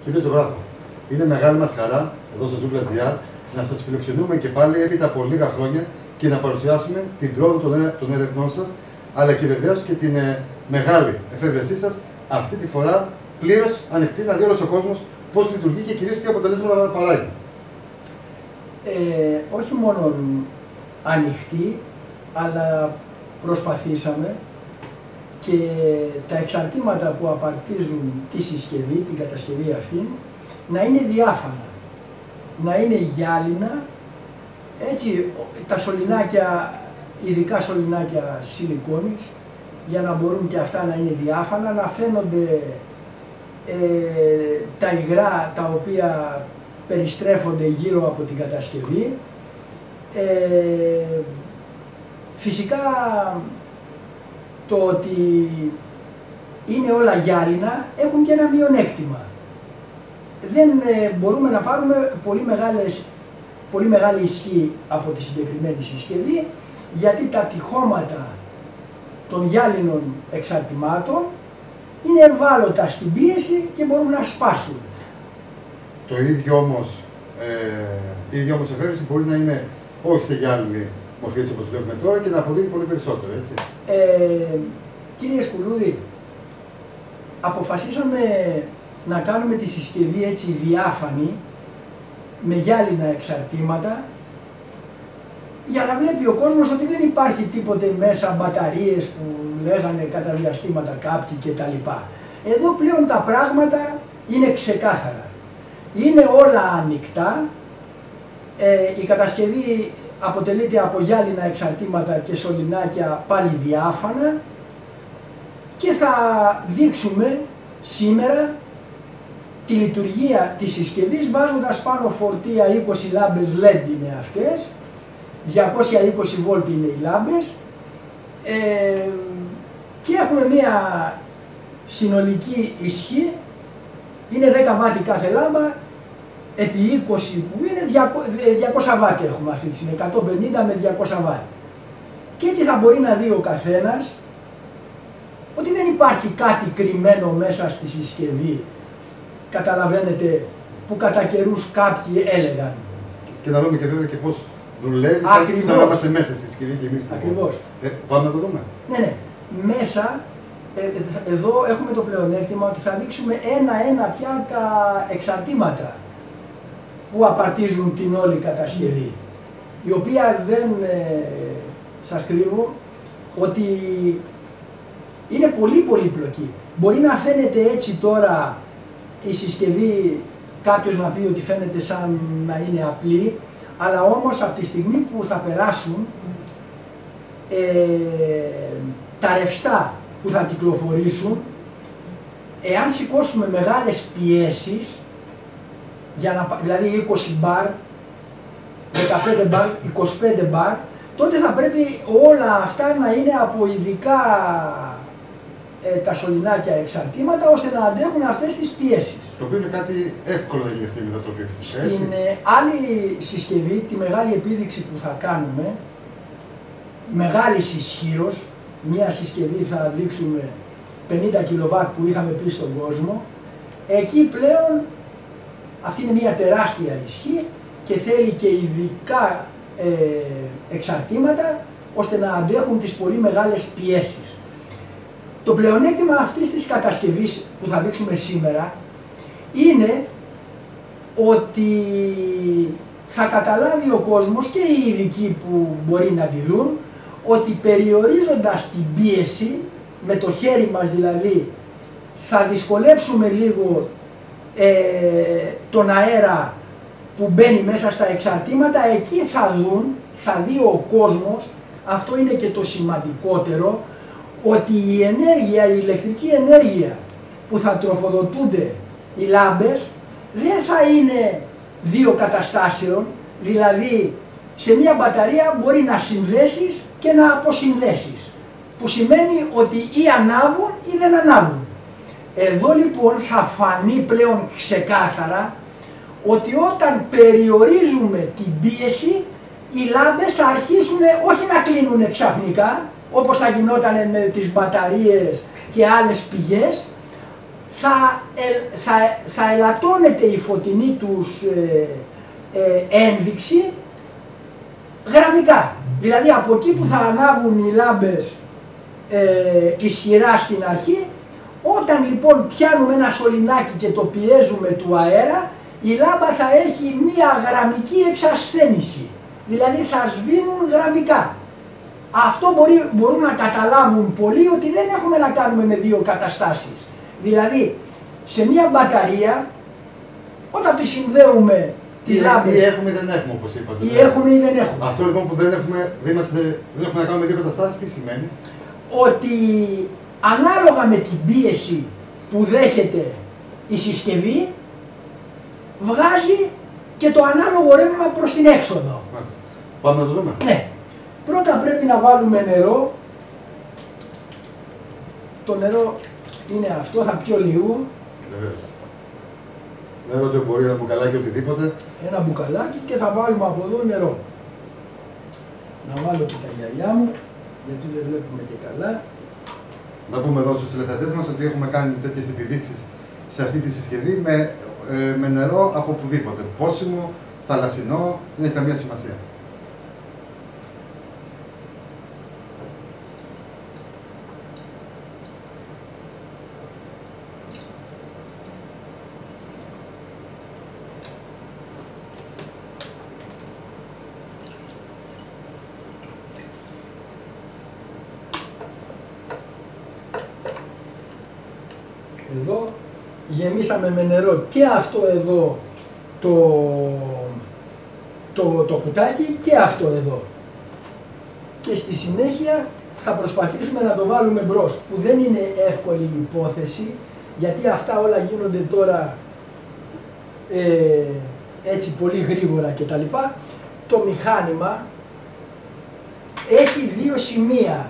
Κύριε Ζωγράφο, είναι μεγάλη μας χαρά εδώ στο Zoom.gr να σας φιλοξενούμε και πάλι έπειτα από λίγα χρόνια και να παρουσιάσουμε την πρόοδο των ερευνών σας, αλλά και βεβαίως και την μεγάλη εφεύρεσή σας, αυτή τη φορά πλήρως ανοιχτή, να δει όλος ο κόσμος πώς λειτουργεί και κυρίως τι αποτελέσματα παράγει. Όχι μόνο ανοιχτή, αλλά προσπαθήσαμε και τα εξαρτήματα που απαρτίζουν τη συσκευή, την κατασκευή αυτή, να είναι διάφανα, να είναι γυάλινα, έτσι τα σωληνάκια, ειδικά σωληνάκια σιλικόνης, για να μπορούν και αυτά να είναι διάφανα, να φαίνονται τα υγρά τα οποία περιστρέφονται γύρω από την κατασκευή. Φυσικά το ότι είναι όλα γυάλινα έχουν και ένα μειονέκτημα. Δεν μπορούμε να πάρουμε πολύ μεγάλη ισχύ από τη συγκεκριμένη συσκευή, γιατί τα τυχώματα των γυάλινων εξαρτημάτων είναι ευάλωτα στην πίεση και μπορούν να σπάσουν. Το ίδιο όμως, η ίδια όμως εφεύρεση μπορεί να είναι όχι σε γυάλινη μορφή έτσι όπως βλέπουμε τώρα και να αποδίδει πολύ περισσότερο, έτσι. Κύριε Σκουλούδη, αποφασίσαμε να κάνουμε τη συσκευή έτσι διάφανη, με γυάλινα εξαρτήματα, για να βλέπει ο κόσμος ότι δεν υπάρχει τίποτε μέσα, μπαταρίες που λέγανε κατά διαστήματα κάποιοι κτλ. Εδώ πλέον τα πράγματα είναι ξεκάθαρα. Είναι όλα ανοιχτά, η κατασκευή αποτελείται από γυάλινα εξαρτήματα και σωληνάκια πάλι διάφανα και θα δείξουμε σήμερα τη λειτουργία της συσκευής βάζοντας πάνω φορτία 20 λάμπες LED είναι αυτές, 220 βόλτ είναι οι λάμπες και έχουμε μία συνολική ισχύ, είναι 10 βάτι κάθε λάμπα, επί 20 που είναι 200 βάτι έχουμε αυτή τη στιγμή, 150 με 200 βάτι. Και έτσι θα μπορεί να δει ο καθένας ότι δεν υπάρχει κάτι κρυμμένο μέσα στη συσκευή, καταλαβαίνετε, που κατά καιρούς κάποιοι έλεγαν. Και να δούμε και βέβαια και πώς δουλεύει σαν να είμαστε μέσα στη συσκευή και εμείς. Ακριβώς. Πάμε να το δούμε. Ναι. Μέσα, εδώ έχουμε το πλεονέκτημα ότι θα δείξουμε ένα-ένα πια τα εξαρτήματα που απαρτίζουν την όλη κατασκευή, η οποία δεν σας κρύβω ότι είναι πολύ πολύπλοκη. Μπορεί να φαίνεται έτσι τώρα η συσκευή, κάποιος να πει ότι φαίνεται σαν να είναι απλή, αλλά όμως από τη στιγμή που θα περάσουν τα ρευστά που θα κυκλοφορήσουν, εάν σηκώσουμε μεγάλες πιέσεις, δηλαδή 20 μπαρ, 15 μπαρ, 25 μπαρ, τότε θα πρέπει όλα αυτά να είναι από ειδικά τα σωληνάκια εξαρτήματα, ώστε να αντέχουν αυτές τις πιέσεις. Το οποίο είναι κάτι εύκολο να γίνει αυτή η μετατροπή. Στην άλλη συσκευή, τη μεγάλη επίδειξη που θα κάνουμε, μεγάλης ισχύος, μία συσκευή θα δείξουμε 50 κιλοβάτ που είχαμε πει στον κόσμο, εκεί πλέον αυτή είναι μία τεράστια ισχύ και θέλει και ειδικά εξαρτήματα ώστε να αντέχουν τις πολύ μεγάλες πιέσεις. Το πλεονέκτημα αυτής της κατασκευής που θα δείξουμε σήμερα είναι ότι θα καταλάβει ο κόσμος και οι ειδικοί που μπορεί να τη δουν ότι περιορίζοντας την πίεση, με το χέρι μας δηλαδή, θα δυσκολεύσουμε λίγο τον αέρα που μπαίνει μέσα στα εξαρτήματα. Εκεί θα δει ο κόσμος, αυτό είναι και το σημαντικότερο, ότι η ενέργεια, η ηλεκτρική ενέργεια που θα τροφοδοτούνται οι λάμπες δεν θα είναι δύο καταστάσεων, δηλαδή σε μια μπαταρία μπορεί να συνδέσεις και να αποσυνδέσεις, που σημαίνει ότι ή ανάβουν ή δεν ανάβουν. Εδώ λοιπόν θα φανεί πλέον ξεκάθαρα ότι όταν περιορίζουμε την πίεση, οι λάμπες θα αρχίσουν όχι να κλείνουν ξαφνικά, όπως θα γινόταν με τις μπαταρίες και άλλες πηγές, θα ελαττώνεται η φωτεινή τους ένδειξη γραμμικά. Δηλαδή από εκεί που θα ανάβουν οι λάμπες ισχυρά στην αρχή, όταν λοιπόν πιάνουμε ένα σωληνάκι και το πιέζουμε του αέρα, η λάμπα θα έχει μία γραμμική εξασθένηση. Δηλαδή θα σβήνουν γραμμικά. Αυτό μπορούν να καταλάβουν πολλοί ότι δεν έχουμε να κάνουμε με δύο καταστάσεις. Δηλαδή σε μία μπαταρία, όταν τη συνδέουμε τις λάμπες... Ή έχουμε ή δεν έχουμε, όπως είπατε. Ή έχουμε ή δεν έχουμε. Αυτό λοιπόν που δεν έχουμε να κάνουμε με δύο καταστάσεις, τι σημαίνει? Ότι ανάλογα με την πίεση που δέχεται η συσκευή, βγάζει και το ανάλογο ρεύμα προς την έξοδο. Πάμε να το δούμε. Ναι. Πρώτα πρέπει να βάλουμε νερό. Το νερό είναι αυτό, θα πιω λίγο. Βεβαίως. Νερό, το μπορεί, ένα μπουκαλάκι, οτιδήποτε. Ένα μπουκαλάκι και θα βάλουμε από εδώ νερό. Να βάλω και τα γυαλιά μου, γιατί δεν βλέπουμε και καλά. Να πούμε εδώ στους τηλεθεατές μας ότι έχουμε κάνει τέτοιες επιδείξεις σε αυτή τη συσκευή με νερό από οπουδήποτε. Πόσιμο, θαλασσινό, δεν έχει καμία σημασία. Εδώ γεμίσαμε με νερό και αυτό εδώ το κουτάκι και αυτό εδώ. Και στη συνέχεια θα προσπαθήσουμε να το βάλουμε μπρος, που δεν είναι εύκολη υπόθεση, γιατί αυτά όλα γίνονται τώρα έτσι πολύ γρήγορα κτλ. Το μηχάνημα έχει δύο σημεία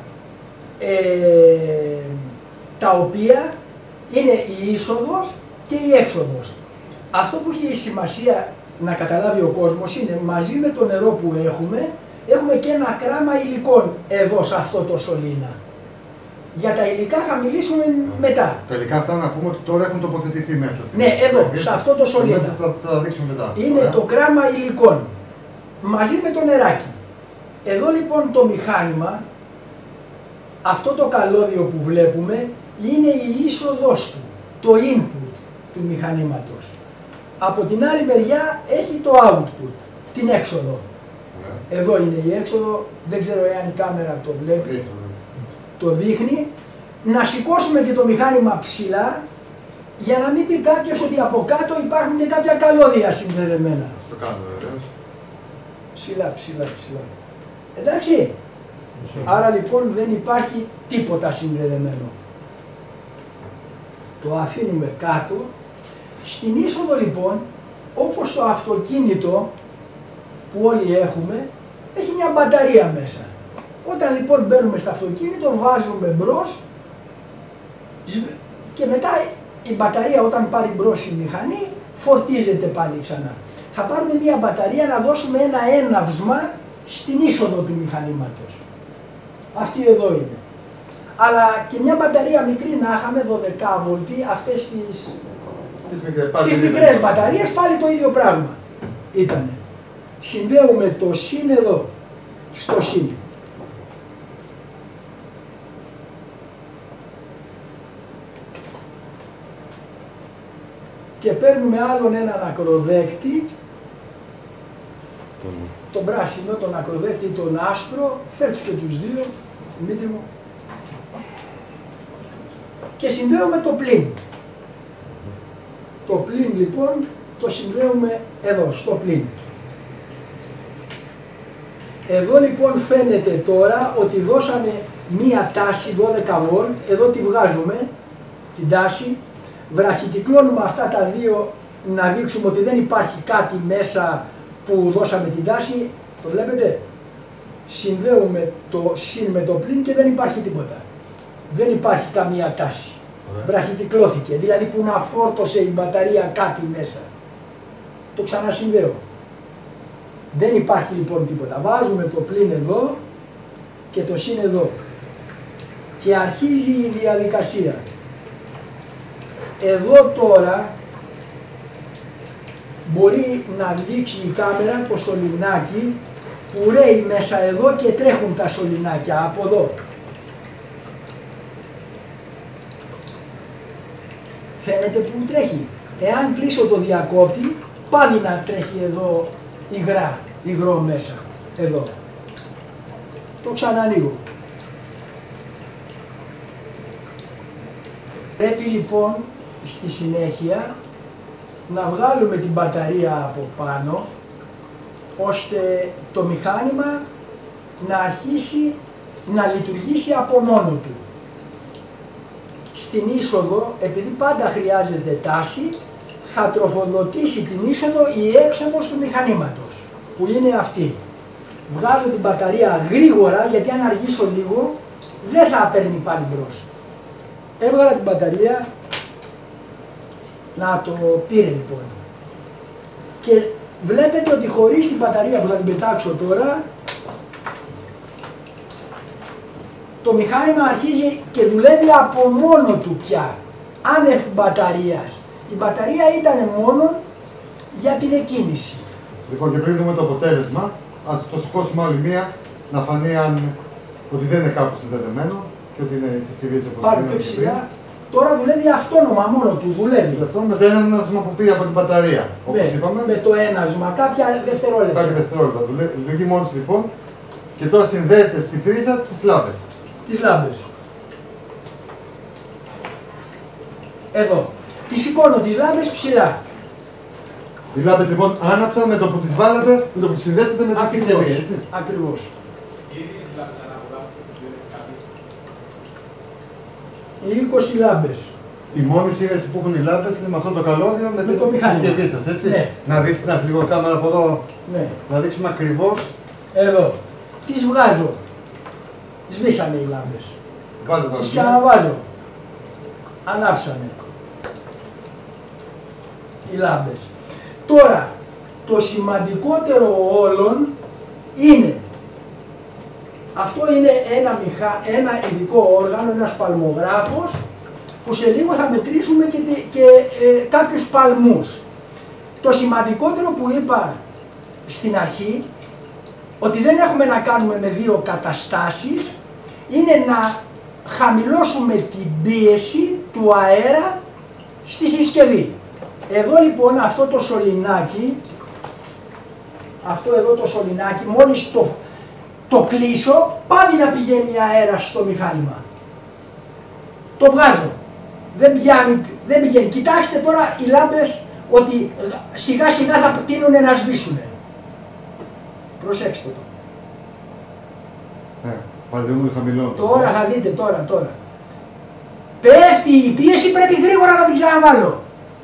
τα οποία είναι η είσοδος και η έξοδος. Αυτό που έχει σημασία να καταλάβει ο κόσμος είναι, μαζί με το νερό που έχουμε και ένα κράμα υλικών εδώ σε αυτό το σωλήνα. Για τα υλικά θα μιλήσουμε μετά. Τα υλικά αυτά να πούμε ότι τώρα έχουν τοποθετηθεί μέσα. Ναι, εδώ, σε αυτό το σωλήνα. Θα τα δείξουμε μετά. Είναι το κράμα υλικών, μαζί με το νεράκι. Εδώ λοιπόν το μηχάνημα, αυτό το καλώδιο που βλέπουμε, είναι η είσοδος του, το input του μηχανήματος. Από την άλλη μεριά έχει το output, την έξοδο. Ναι. Εδώ είναι η έξοδο, δεν ξέρω εάν η κάμερα το βλέπει, το δείχνει. Να σηκώσουμε και το μηχάνημα ψηλά, για να μην πει κάποιος ότι από κάτω υπάρχουν και κάποια καλώδια συνδεδεμένα. Αυτό κάνω βεβαίως. Ψηλά, ψηλά, ψηλά. Εντάξει. Άρα λοιπόν δεν υπάρχει τίποτα συνδεδεμένο. Το αφήνουμε κάτω. Στην είσοδο λοιπόν, όπως το αυτοκίνητο που όλοι έχουμε, έχει μια μπαταρία μέσα. Όταν λοιπόν μπαίνουμε στο αυτοκίνητο, βάζουμε μπρος και μετά η μπαταρία, όταν πάρει μπρος η μηχανή, φορτίζεται πάλι ξανά. Θα πάρουμε μια μπαταρία να δώσουμε ένα έναυσμα στην είσοδο του μηχανήματος. Αυτή εδώ είναι. Αλλά και μια μπαταρία μικρή να είχαμε, 12 βολτί, αυτές τις μικρές μπαταρίες, πάλι το ίδιο πράγμα ήτανε. Συνδέουμε το συν εδώ, στο συν. Και παίρνουμε άλλον έναν ακροδέκτη, τον πράσινο, τον ακροδέκτη, τον άσπρο, φέρτους και τους δύο, Δημήτρη μου. Και συνδέουμε το πλήν. Το πλήν λοιπόν το συνδέουμε εδώ, στο πλήν. Εδώ λοιπόν φαίνεται τώρα ότι δώσαμε μία τάση 12 βολτ, εδώ τη βγάζουμε, την τάση, βραχικυκλώνουμε αυτά τα δύο να δείξουμε ότι δεν υπάρχει κάτι μέσα που δώσαμε την τάση, το βλέπετε. Συνδέουμε το συν με το πλήν και δεν υπάρχει τίποτα. Δεν υπάρχει καμία τάση. Βραχικυκλώθηκε, δηλαδή που να φόρτωσε η μπαταρία κάτι μέσα. Το ξανασυνδέω. Δεν υπάρχει λοιπόν τίποτα. Βάζουμε το πλήν εδώ και το συν εδώ. Και αρχίζει η διαδικασία. Εδώ τώρα μπορεί να δείξει η κάμερα το σωληνάκι που ρέει μέσα εδώ και τρέχουν τα σωληνάκια από εδώ. Φαίνεται που τρέχει. Εάν κλείσω το διακόπτη, πάλι να τρέχει εδώ υγρό μέσα. Εδώ. Το ξανανοίγω. Πρέπει λοιπόν στη συνέχεια να βγάλουμε την μπαταρία από πάνω, ώστε το μηχάνημα να αρχίσει να λειτουργήσει από μόνο του. Στην είσοδο, επειδή πάντα χρειάζεται τάση, θα τροφοδοτήσει την είσοδο η έξοδος του μηχανήματος, που είναι αυτή. Βγάζω την μπαταρία γρήγορα, γιατί αν αργήσω λίγο δεν θα παίρνει πάλι μπρος. Έβγαλα την μπαταρία, να το πήρε λοιπόν. Και βλέπετε ότι χωρίς την μπαταρία που θα την πετάξω τώρα, το μηχάνημα αρχίζει και δουλεύει από μόνο του πια, άνευ μπαταρίας. Η μπαταρία ήταν μόνο για την εκκίνηση. Λοιπόν, και πριν δούμε το αποτέλεσμα, ας το σηκώσουμε άλλη μία, να φανεί ότι δεν είναι κάπου συνδεδεμένο και ότι είναι η συσκευή έτσι όπως Πάρε πιο ψηλά. Τώρα δουλεύει αυτόνομα μόνο του, δουλεύει. Αυτό με το ένασμα που πήρε από την μπαταρία, όπως είπαμε. Με το ένασμα, κάποια δευτερόλεπτα. Κάποια δευτερόλεπτα. Λειτουργεί μόνος λοιπόν και τώρα συνδέεται στην πρίζα τις λάμπες. Τις λάμπες. Εδώ. Τις σηκώνω τις λάμπες ψηλά. Οι λάμπες λοιπόν άναψαν με το που τις βάλατε, με το που τις συνδέσετε με τη συσκευή, έτσι. Ακριβώς. Οι 20 λάμπες. Η μόνη σύνδεση που έχουν οι λάμπες είναι με αυτό το καλώδιο με το τη συσκευή σας, έτσι. Ναι. Να δείξετε ένα λίγο κάμερα από εδώ, Ναι. να δείξουμε ακριβώς. Εδώ. Τις βγάζω. Σβήσανε οι λάμπες. Βάλτε τα Τις ξαναβάζω. Ανάψανε οι λάμπες. Τώρα, το σημαντικότερο όλων είναι, αυτό είναι ένα ειδικό όργανο, ένας παλμογράφος, που σε λίγο θα μετρήσουμε και κάποιους παλμούς. Το σημαντικότερο που είπα στην αρχή, ότι δεν έχουμε να κάνουμε με δύο καταστάσεις, είναι να χαμηλώσουμε την πίεση του αέρα στη συσκευή. Εδώ λοιπόν αυτό το σωληνάκι, μόλις το κλείσω, πάλι να πηγαίνει αέρα στο μηχάνημα. Το βγάζω. Δεν πηγαίνει. Κοιτάξτε τώρα οι λάμπες ότι σιγά σιγά θα τείνουν να σβήσουν. Προσέξτε το. Πάλι λίγο χαμηλό. Τώρα θα δείτε, τώρα. Πέφτει η πίεση, πρέπει γρήγορα να την ξαναβάλω.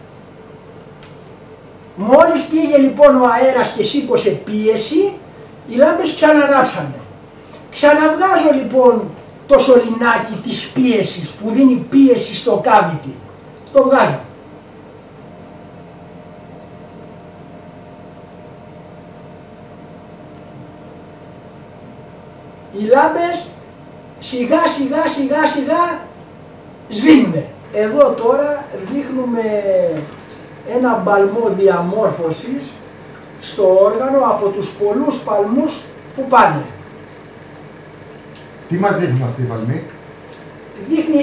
Μόλις πήγε λοιπόν ο αέρας και σήκωσε πίεση, οι λάμπες ξανανάψανε. Ξαναβγάζω λοιπόν το σωληνάκι της πίεσης που δίνει πίεση στο κάβιτι. Το βγάζω. Οι λάμπες σιγά σιγά σβήνουνε. Εδώ τώρα δείχνουμε ένα παλμό διαμόρφωσης στο όργανο από τους πολλούς παλμούς που πάνε. Τι μας δείχνει αυτή η παλμή? Δείχνει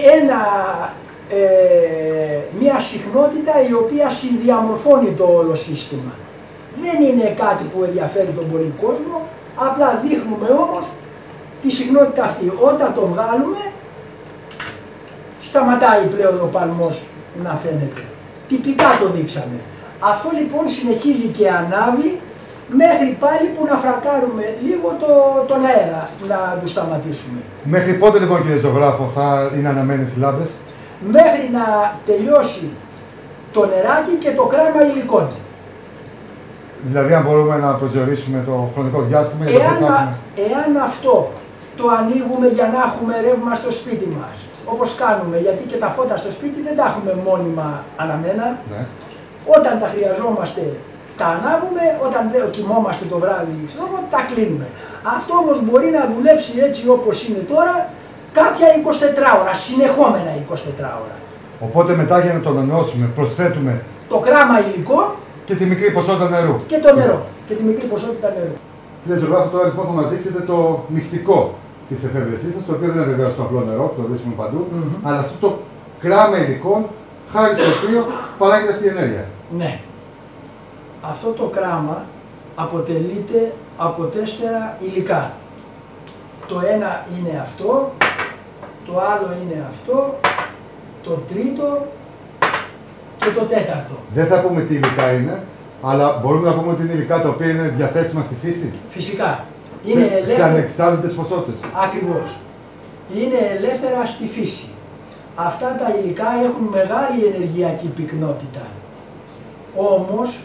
μια συχνότητα η οποία συνδιαμορφώνει το όλο σύστημα. Δεν είναι κάτι που ενδιαφέρει τον πολύ κόσμο, απλά δείχνουμε όμως τη συχνότητα αυτή. Όταν το βγάλουμε, σταματάει πλέον ο παλμός να φαίνεται. Τυπικά το δείξαμε. Αυτό λοιπόν συνεχίζει και ανάβει μέχρι πάλι που να φρακάρουμε λίγο τον αέρα να του σταματήσουμε. Μέχρι πότε λοιπόν κύριε ζωγράφο θα είναι αναμένες οι λάμπες? Μέχρι να τελειώσει το νεράκι και το κρέμα υλικών. Δηλαδή αν μπορούμε να προσδιορίσουμε το χρονικό διάστημα για εάν αυτό το ανοίγουμε για να έχουμε ρεύμα στο σπίτι μας, όπως κάνουμε, γιατί και τα φώτα στο σπίτι δεν τα έχουμε μόνιμα αναμένα. Ναι. Όταν τα χρειαζόμαστε τα ανάβουμε, όταν κοιμόμαστε το βράδυ τα κλείνουμε. Αυτό όμως μπορεί να δουλέψει έτσι όπως είναι τώρα κάποια 24 ώρα, συνεχόμενα 24 ώρα. Οπότε μετά για να το ανανεώσουμε προσθέτουμε το κράμα υλικό και τη μικρή ποσότητα νερού. Και το νερό. Και τη μικρή ποσότητα νερού. Κύριε Ζωγράφο, τώρα λοιπόν θα μας δείξετε το μυστικό της εφεύρεσής σας, το οποίο δεν είναι βεβαίως το απλό νερό, που το βρίσκουμε παντού, αλλά αυτό το κράμα υλικών, χάρη στο οποίο παράγεται αυτή η ενέργεια. Ναι. Αυτό το κράμα αποτελείται από 4 υλικά. Το ένα είναι αυτό, το άλλο είναι αυτό, το τρίτο και το τέταρτο. Δεν θα πούμε τι υλικά είναι, αλλά μπορούμε να πούμε ότι είναι υλικά τα οποία είναι διαθέσιμα στη φύση. Φυσικά. Είναι σε ανεξάρτητες ποσότητες. Ακριβώς. Είναι ελεύθερα στη φύση. Αυτά τα υλικά έχουν μεγάλη ενεργειακή πυκνότητα. Όμως,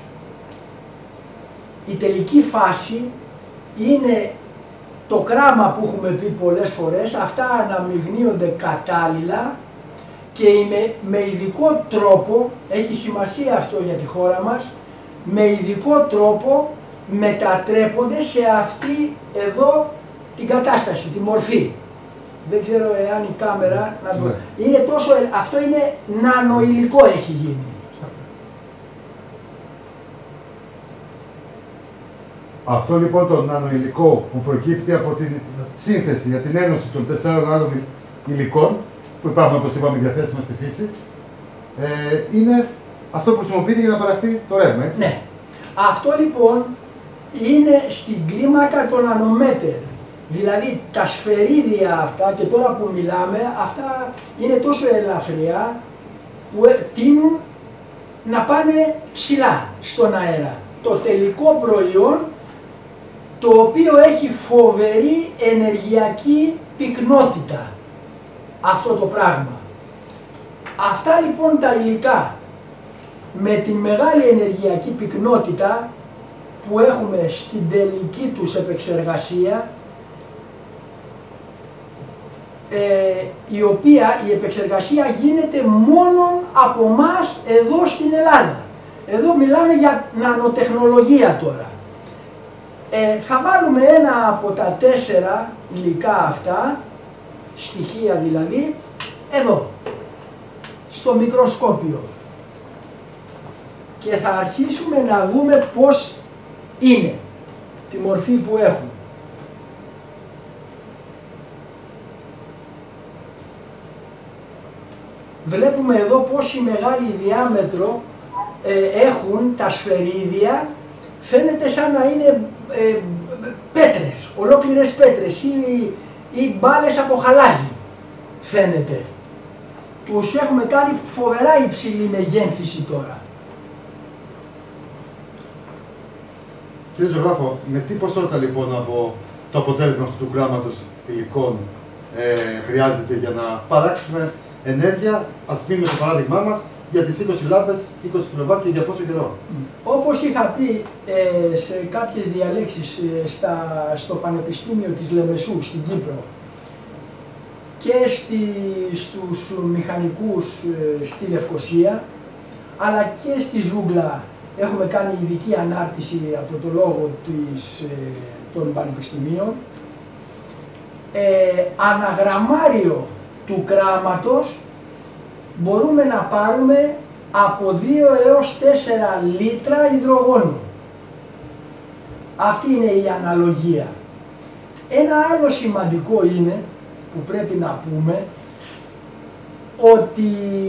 η τελική φάση είναι το κράμα που έχουμε πει πολλές φορές, αυτά αναμειγνύονται κατάλληλα και με ειδικό τρόπο, έχει σημασία αυτό για τη χώρα μας, με ειδικό τρόπο μετατρέπονται σε αυτή εδώ την κατάσταση, τη μορφή. Δεν ξέρω εάν η κάμερα να το... Είναι τόσο, αυτό είναι νανοηλικό έχει γίνει. Αυτό λοιπόν το νανοηλικό που προκύπτει από την σύνθεση, για την ένωση των 4 άλλων υλικών που υπάρχουν, όπως είπαμε, διαθέσιμα στη φύση, είναι αυτό που χρησιμοποιείται για να παραχθεί το ρεύμα, έτσι. Ναι. Αυτό λοιπόν είναι στην κλίμακα των νανομέτερ. Δηλαδή τα σφαιρίδια αυτά, και τώρα που μιλάμε, αυτά είναι τόσο ελαφριά που τείνουν να πάνε ψηλά στον αέρα. Το τελικό προϊόν, το οποίο έχει φοβερή ενεργειακή πυκνότητα, αυτό το πράγμα. Αυτά λοιπόν τα υλικά με τη μεγάλη ενεργειακή πυκνότητα που έχουμε στην τελική τους επεξεργασία, η οποία η επεξεργασία γίνεται μόνο από μας εδώ στην Ελλάδα. Εδώ μιλάμε για νανοτεχνολογία τώρα. Θα βάλουμε ένα από τα 4 υλικά αυτά, στοιχεία δηλαδή, εδώ, στο μικροσκόπιο. Και θα αρχίσουμε να δούμε πώς είναι, τη μορφή που έχουν. Βλέπουμε εδώ πόση μεγάλη διάμετρο έχουν τα σφαιρίδια, φαίνεται σαν να είναι πέτρες, ολόκληρες πέτρες ή μπάλες από χαλάζι, φαίνεται. Τους έχουμε κάνει φοβερά υψηλή μεγένθηση τώρα. Κύριε Ζωγράφο, με τι ποσότητα λοιπόν από το αποτέλεσμα αυτού του γράμματος υλικών χρειάζεται για να παράξουμε ενέργεια, ας μείνουμε στο παράδειγμά μας, για τις 20 λάμπες, 20 κιλοβάτ και για πόσο καιρό? Όπως είχα πει σε κάποιες διαλέξεις στο Πανεπιστήμιο της Λεμεσού στην Κύπρο και στους μηχανικούς στη Λευκοσία, αλλά και στη Ζούγκλα έχουμε κάνει ειδική ανάρτηση από το λόγο των πανεπιστημίων, αναγραμμάριο του κράματος μπορούμε να πάρουμε από 2 έως 4 λίτρα υδρογόνου. Αυτή είναι η αναλογία. Ένα άλλο σημαντικό είναι, που πρέπει να πούμε, ότι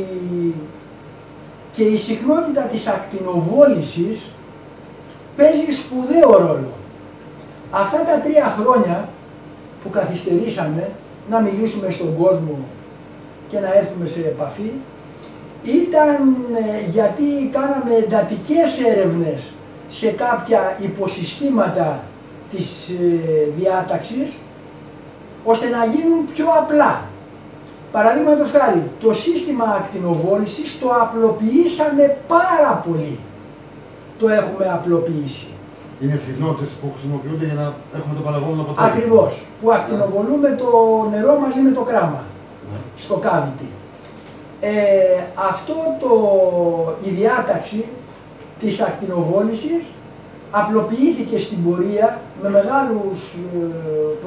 και η συχνότητα της ακτινοβόλησης παίζει σπουδαίο ρόλο. Αυτά τα 3 χρόνια που καθυστερήσαμε να μιλήσουμε στον κόσμο και να έρθουμε σε επαφή, ήταν γιατί κάναμε εντατικές έρευνες σε κάποια υποσυστήματα της διάταξης, ώστε να γίνουν πιο απλά. Παραδείγματος χάρη, το σύστημα ακτινοβόλησης το απλοποιήσαμε πάρα πολύ. Το έχουμε απλοποιήσει. Είναι συχνότητες που χρησιμοποιούνται για να έχουμε το παραγόμενο αποτέλεσμα. Ακριβώς, που ακτινοβολούμε το νερό μαζί με το κράμα, στο cavity. Η διάταξη της ακτινοβόλησης απλοποιήθηκε στην πορεία με μεγάλους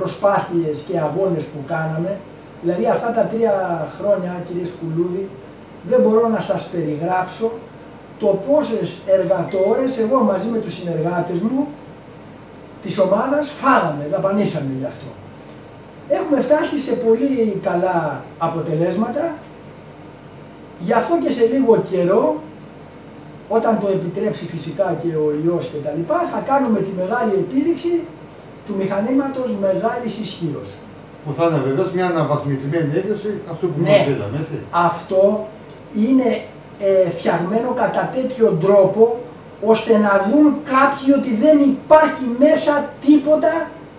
προσπάθειες και αγώνες που κάναμε. Δηλαδή αυτά τα 3 χρόνια, κύριε Σκουλούδη, δεν μπορώ να σας περιγράψω το πόσες εργατόρες εγώ μαζί με τους συνεργάτες μου της ομάδας φάγαμε, δαπανίσαμε γι' αυτό. Έχουμε φτάσει σε πολύ καλά αποτελέσματα, γι' αυτό και σε λίγο καιρό, όταν το επιτρέψει φυσικά και ο ιός και τα λοιπά, θα κάνουμε τη μεγάλη επίδειξη του μηχανήματος μεγάλης ισχύως. Που θα είναι βεβαίως μια αναβαθμισμένη έκδοση αυτού που μόλις είδαμε, έτσι. Αυτό είναι φτιαγμένο κατά τέτοιο τρόπο, ώστε να δουν κάποιοι ότι δεν υπάρχει μέσα τίποτα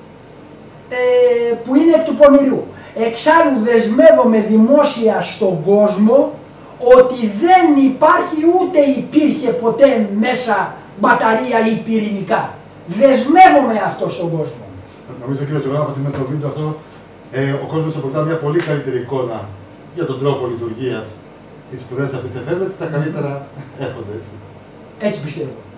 που είναι εκ του πονηρού. Εξάλλου δεσμεύομαι δημόσια στον κόσμο ότι δεν υπάρχει ούτε υπήρχε ποτέ μέσα μπαταρία ή πυρηνικά. Δεσμεύομαι αυτό στον κόσμο. Νομίζω κύριε Ζωγράφο ότι με το βίντεο αυτό ο κόσμος αποκτά μια πολύ καλύτερη εικόνα για τον τρόπο λειτουργίας της σπουδαίας αυτής της εφεύρεσης, τα καλύτερα έρχονται, έτσι. Έτσι πιστεύω.